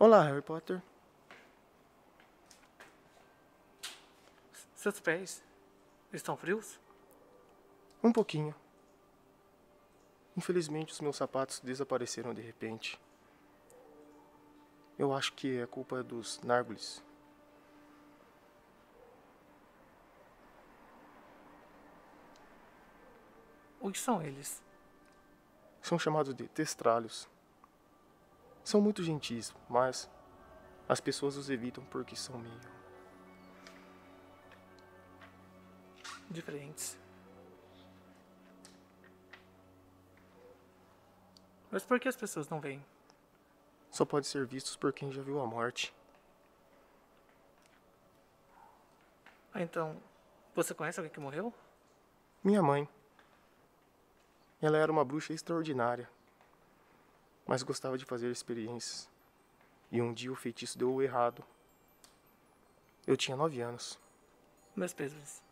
Olá, Harry Potter. Seus pés estão frios? Um pouquinho. Infelizmente, os meus sapatos desapareceram de repente. Eu acho que é culpa dos Nárgules. O que são eles? São chamados de testralhos. São muito gentis, mas as pessoas os evitam porque são meio... Diferentes. Mas por que as pessoas não vêm? Só pode ser vistos por quem já viu a morte. Então, você conhece alguém que morreu? Minha mãe. Ela era uma bruxa extraordinária, mas gostava de fazer experiências. E um dia o feitiço deu errado. Eu tinha 9 anos. Meus pesos.